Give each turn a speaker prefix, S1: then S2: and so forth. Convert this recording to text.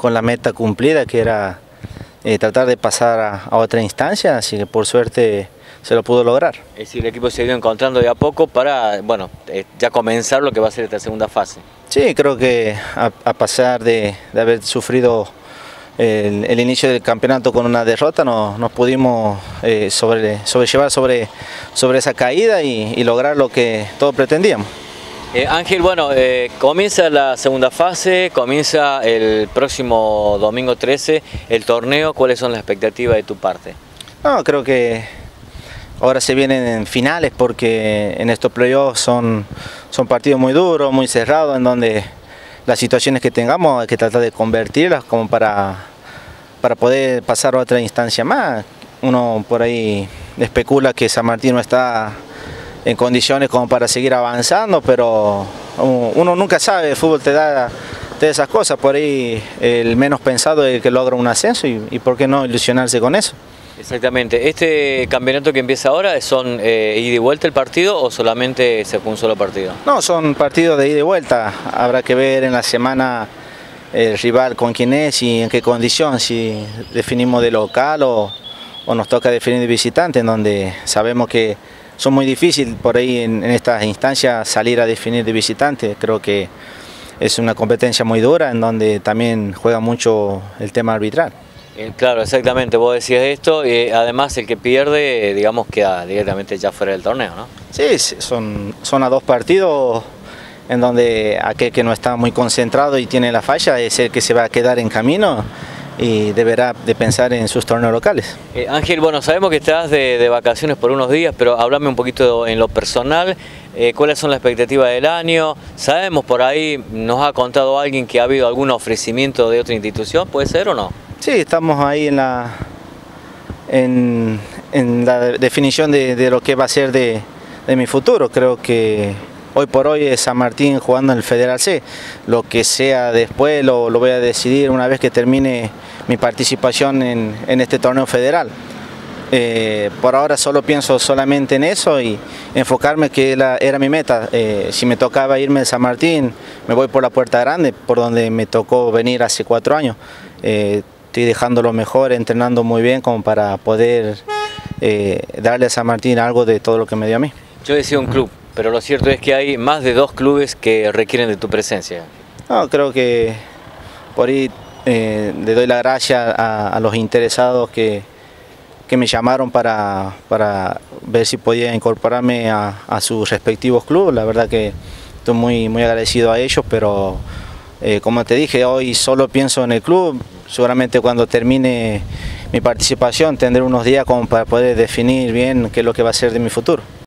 S1: con la meta cumplida, que era tratar de pasar a otra instancia, así que por suerte se lo pudo lograr.
S2: Es decir, el equipo se ha ido encontrando de a poco para, bueno, ya comenzar lo que va a ser esta segunda fase.
S1: Sí, creo que a pesar de haber sufrido el inicio del campeonato con una derrota, nos pudimos sobrellevar sobre esa caída y lograr lo que todos pretendíamos.
S2: Ángel, bueno, comienza la segunda fase, comienza el próximo domingo 13 el torneo. ¿Cuáles son las expectativas de tu parte?
S1: No, creo que ahora se vienen en finales, porque en estos playoffs son partidos muy duros, muy cerrados, en donde las situaciones que tengamos hay que tratar de convertirlas como para poder pasar a otra instancia más. Uno por ahí especula que San Martín no está en condiciones como para seguir avanzando, pero uno nunca sabe, el fútbol te da esas cosas. Por ahí el menos pensado es el que logra un ascenso y por qué no ilusionarse con eso.
S2: Exactamente. ¿Este campeonato que empieza ahora son ida y vuelta el partido o solamente se fue un solo partido?
S1: No, son partidos de ida y vuelta. Habrá que ver en la semana el rival con quién es y en qué condición, si definimos de local o nos toca definir de visitante, en donde sabemos que son muy difíciles por ahí en estas instancias salir a definir de visitante. Creo que es una competencia muy dura, en donde también juega mucho el tema arbitral.
S2: Claro, exactamente, vos decías esto, además el que pierde, digamos, queda directamente ya fuera del torneo, ¿no?
S1: Sí, son a 2 partidos, en donde aquel que no está muy concentrado y tiene la falla es el que se va a quedar en camino y deberá de pensar en sus torneos locales.
S2: Ángel, bueno, sabemos que estás de vacaciones por unos días, pero háblame un poquito en lo personal, ¿cuáles son las expectativas del año? Sabemos por ahí, nos ha contado alguien que ha habido algún ofrecimiento de otra institución, ¿puede ser o no?
S1: Sí, estamos ahí en la definición de lo que va a ser de mi futuro. Creo que hoy por hoy es San Martín jugando en el Federal C. Lo que sea después lo voy a decidir una vez que termine mi participación en este torneo federal. Por ahora solo pienso solamente en eso y enfocarme, que era mi meta. Si me tocaba irme de San Martín, me voy por la puerta grande, por donde me tocó venir hace 4 años. Estoy dejando lo mejor, entrenando muy bien como para poder darle a San Martín algo de todo lo que me dio a mí.
S2: Yo decía un club, pero lo cierto es que hay más de 2 clubes que requieren de tu presencia.
S1: No, creo que por ahí le doy la gracia a los interesados que me llamaron para ver si podía incorporarme a sus respectivos clubes. La verdad que estoy muy agradecido a ellos, pero como te dije, hoy solo pienso en el club. Seguramente cuando termine mi participación tendré unos días como para poder definir bien qué es lo que va a ser de mi futuro.